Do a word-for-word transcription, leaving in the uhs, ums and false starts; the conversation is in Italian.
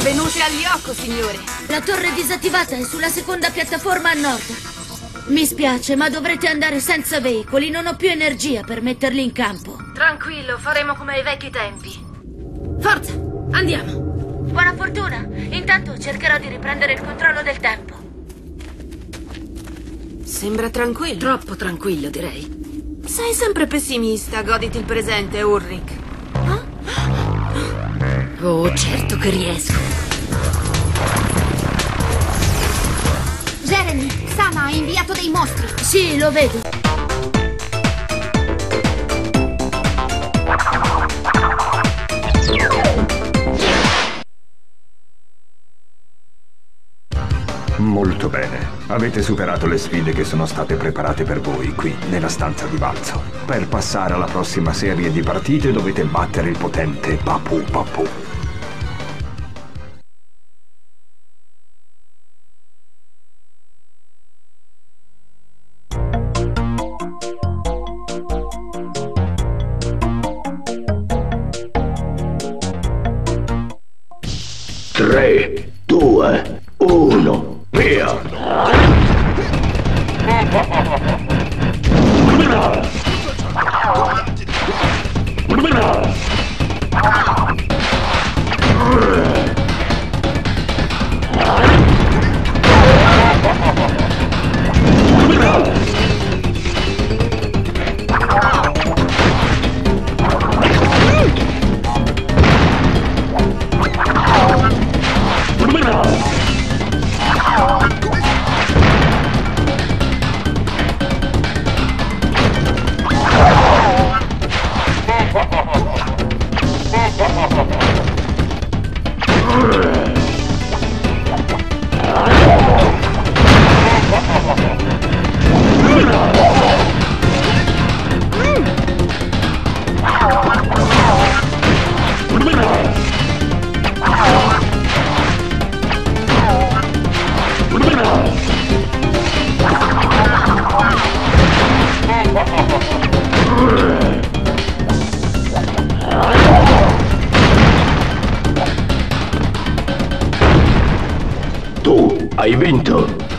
Benvenute agli Yoko, signore. La torre disattivata è sulla seconda piattaforma a nord. Mi spiace, ma dovrete andare senza veicoli. Non ho più energia per metterli in campo. Tranquillo, faremo come ai vecchi tempi. Forza, andiamo. Buona fortuna. Intanto cercherò di riprendere il controllo del tempo. Sembra tranquillo. Troppo tranquillo, direi. Sei sempre pessimista. Goditi il presente, Ulrich. Oh, certo che riesco. Jeremy, Sama ha inviato dei mostri. Sì, lo vedo. Molto bene. Avete superato le sfide che sono state preparate per voi qui, nella stanza di balzo. Per passare alla prossima serie di partite dovete battere il potente Papu Papu. tre, due, uno, via! Tu hai vinto!